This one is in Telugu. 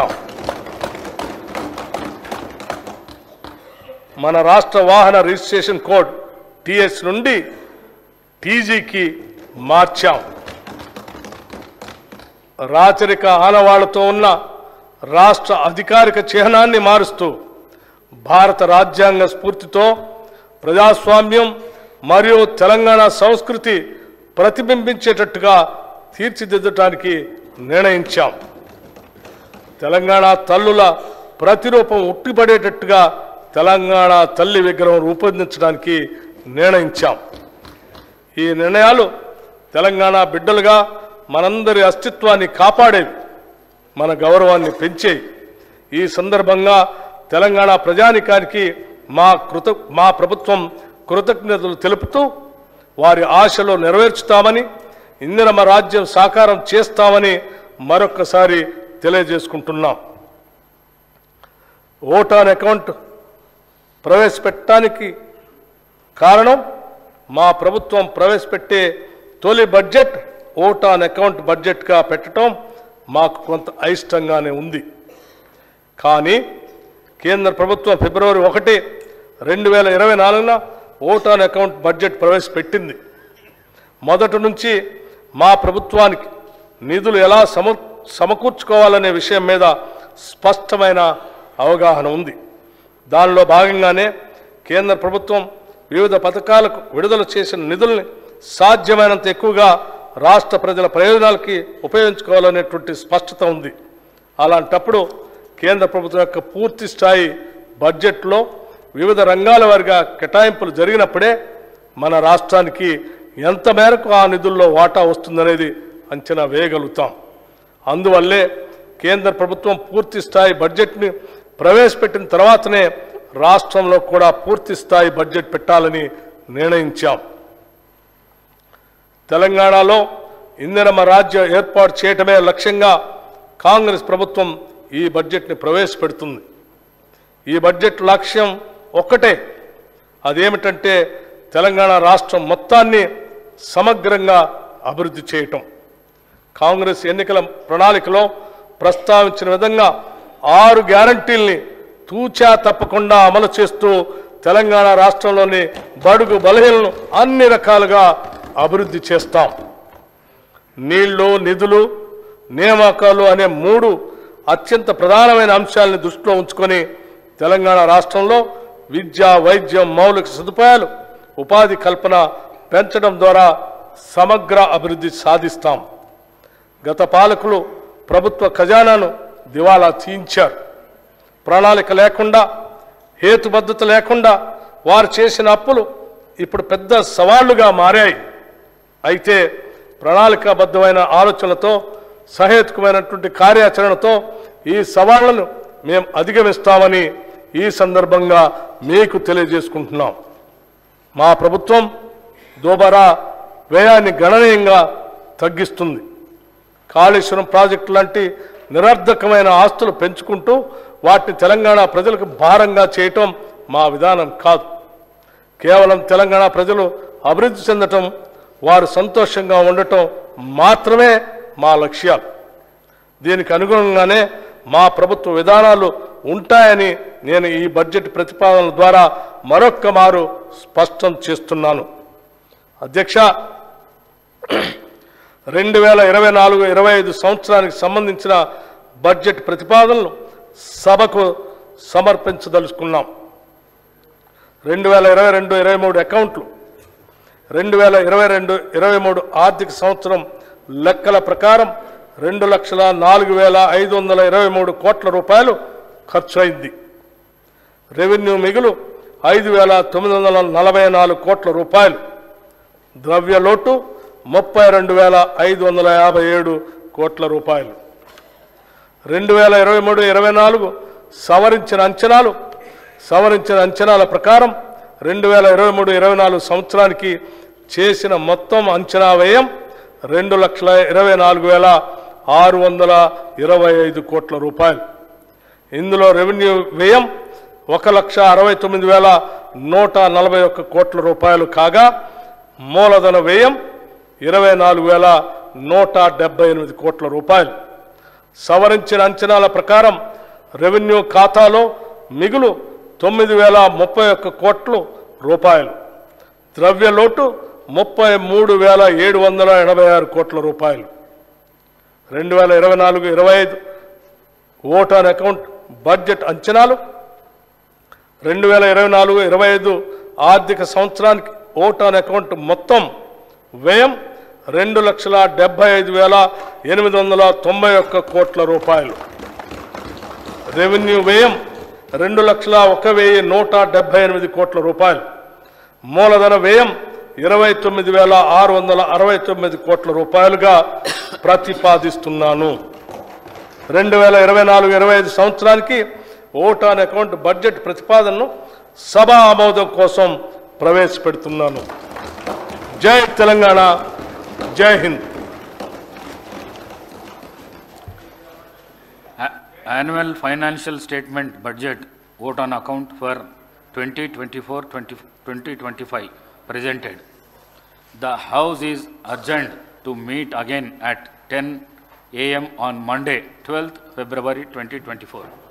నిర్ణయించాం. మన రాష్ట్ర వాహన రిజిస్ట్రేషన్ కోడ్ టీఎస్ నుండి టీజీకి మార్చాం. రాచరిక ఆనవాళ్లతో ఉన్న రాష్ట్ర అధికారిక చిహ్నాన్ని మారుస్తూ భారత రాజ్యాంగ స్ఫూర్తితో ప్రజాస్వామ్యం మరియు తెలంగాణ సంస్కృతి ప్రతిబింబించేటట్టుగా తీర్చిదిద్దడానికి నిర్ణయించాం. తెలంగాణ తల్లుల ప్రతిరూపం ఉట్టిపడేటట్టుగా తెలంగాణ తల్లి విగ్రహం రూపొందించడానికి నిర్ణయించాం. ఈ నిర్ణయాలు తెలంగాణ బిడ్డలుగా మనందరి అస్తిత్వాన్ని కాపాడేవి, మన గౌరవాన్ని పెంచేవి. ఈ సందర్భంగా తెలంగాణ ప్రజానికానికి మా ప్రభుత్వం కృతజ్ఞతలు తెలుపుతూ వారి ఆశలు నెరవేర్చుతామని, ఇందిరమ్మ రాజ్యం సాకారం చేస్తామని మరొక్కసారి తెలియజేసుకుంటున్నాం. ఓట్ ఆన్ అకౌంట్ ప్రవేశపెట్టడానికి కారణం మా ప్రభుత్వం ప్రవేశపెట్టే తొలి బడ్జెట్ ఓట్ ఆన్ అకౌంట్ బడ్జెట్గా పెట్టడం మాకు కొంత అయిష్టంగానే ఉంది. కానీ కేంద్ర ప్రభుత్వం ఫిబ్రవరి 1, 2024న ఓట్ ఆన్ అకౌంట్ బడ్జెట్ ప్రవేశపెట్టింది. మొదటి నుంచి మా ప్రభుత్వానికి నిధులు ఎలా సమకూర్చుకోవాలనే విషయం మీద స్పష్టమైన అవగాహన ఉంది. దానిలో భాగంగానే కేంద్ర ప్రభుత్వం వివిధ పథకాలకు విడుదల చేసిన నిధుల్ని సాధ్యమైనంత ఎక్కువగా రాష్ట్ర ప్రజల ప్రయోజనాలకి ఉపయోగించుకోవాలనేటువంటి స్పష్టత ఉంది. అలాంటప్పుడు కేంద్ర ప్రభుత్వం యొక్క పూర్తి స్థాయి బడ్జెట్లో వివిధ రంగాల వారిగా కేటాయింపులు జరిగినప్పుడే మన రాష్ట్రానికి ఎంత మేరకు ఆ నిధుల్లో వాటా వస్తుందనేది అంచనా వేయగలుగుతాం. అందువల్లే కేంద్ర ప్రభుత్వం పూర్తి స్థాయి బడ్జెట్ని ప్రవేశపెట్టిన తర్వాతనే రాష్ట్రంలో కూడా పూర్తి స్థాయి బడ్జెట్ పెట్టాలని నిర్ణయించాం. తెలంగాణలో ఇందిరమ్మ రాజ్యం ఏర్పాటు చేయటమే లక్ష్యంగా కాంగ్రెస్ ప్రభుత్వం ఈ బడ్జెట్ని ప్రవేశపెడుతుంది. ఈ బడ్జెట్ లక్ష్యం ఒక్కటే, అదేమిటంటే తెలంగాణ రాష్ట్రం మొత్తాన్ని సమగ్రంగా అభివృద్ధి చేయటం. కాంగ్రెస్ ఎన్నికల ప్రణాళికలో ప్రస్తావించిన విధంగా 6 గ్యారంటీల్ని తూచా తప్పకుండా అమలు చేస్తూ తెలంగాణ రాష్ట్రంలోని బడుగు బలహీనలను అన్ని రకాలుగా అభివృద్ధి చేస్తాం. నీళ్లు, నిధులు, నియామకాలు అనే 3 అత్యంత ప్రధానమైన అంశాలను దృష్టిలో ఉంచుకొని తెలంగాణ రాష్ట్రంలో విద్య, వైద్యం, మౌలిక సదుపాయాలు, ఉపాధి కల్పన పెంచడం ద్వారా సమగ్ర అభివృద్ధి సాధిస్తాం. గత పాలకులు ప్రభుత్వ ఖజానాను దివాలా తీయించారు. ప్రణాళిక లేకుండా, హేతుబద్ధత లేకుండా వారు చేసిన అప్పులు ఇప్పుడు పెద్ద సవాళ్లుగా మారాయి. అయితే ప్రణాళికాబద్ధమైన ఆలోచనలతో, సహేతుకమైనటువంటి కార్యాచరణతో ఈ సవాళ్లను మేము అధిగమిస్తామని ఈ సందర్భంగా మీకు తెలియజేసుకుంటున్నాం. మా ప్రభుత్వం దోబరా వ్యయాన్ని గణనీయంగా తగ్గిస్తుంది. కాళేశ్వరం ప్రాజెక్టు లాంటి నిరర్ధకమైన ఆస్తులు పెంచుకుంటూ వాటిని తెలంగాణ ప్రజలకు భారంగా చేయటం మా విధానం కాదు. కేవలం తెలంగాణ ప్రజలు అభివృద్ధి చెందటం, వారు సంతోషంగా ఉండటం మాత్రమే మా లక్ష్యాలు. దీనికి అనుగుణంగానే మా ప్రభుత్వ విధానాలు ఉంటాయని నేను ఈ బడ్జెట్ ప్రతిపాదనల ద్వారా మరొక్క మారు స్పష్టం చేస్తున్నాను. అధ్యక్ష, 2024-25 సంవత్సరానికి సంబంధించిన బడ్జెట్ ప్రతిపాదనలు సభకు సమర్పించదలుచుకున్నాం. 2022-23 అకౌంట్లు, 2022-23 ఆర్థిక సంవత్సరం లెక్కల ప్రకారం 2,04,523 కోట్ల రూపాయలు ఖర్చు అయింది. రెవెన్యూ మిగులు 5,944 కోట్ల రూపాయలు. ద్రవ్య లోటు 32,557 కోట్ల రూపాయలు. 2023-24 సవరించిన అంచనాల ప్రకారం 2023-24 సంవత్సరానికి చేసిన మొత్తం అంచనా వ్యయం 2,24,625 కోట్ల రూపాయలు. ఇందులో రెవెన్యూ వ్యయం 1,69,141 కోట్ల రూపాయలు కాగా మూలధన వ్యయం 24,178 కోట్ల రూపాయలు. సవరించిన అంచనాల ప్రకారం రెవెన్యూ ఖాతాలో మిగులు 9,031 కోట్ల రూపాయలు, ద్రవ్య లోటు 33,786 కోట్ల రూపాయలు. 2024-25 ఓట్ ఆన్ అకౌంట్ బడ్జెట్ అంచనాలు 2024-25 ఆర్థిక సంవత్సరానికి ఓట్ ఆన్ అకౌంట్ మొత్తం వ్యయం 2,75,891 కోట్ల రూపాయలు. రెవెన్యూ వ్యయం 2,01,178 కోట్ల రూపాయలు. మూలధన వ్యయం 29,669 కోట్ల రూపాయలుగా ప్రతిపాదిస్తున్నాను. 2024-25 సంవత్సరానికి ఓట్ ఆన్ అకౌంట్ బడ్జెట్ ప్రతిపాదనను సభా ఆమోదం కోసం ప్రవేశపెడుతున్నాను. జై తెలంగాణ, జై Hind. Annual financial statement budget vote on account for 2024-2025 presented. The House is adjourned to meet again at 10 a.m. on Monday, 12th February 2024.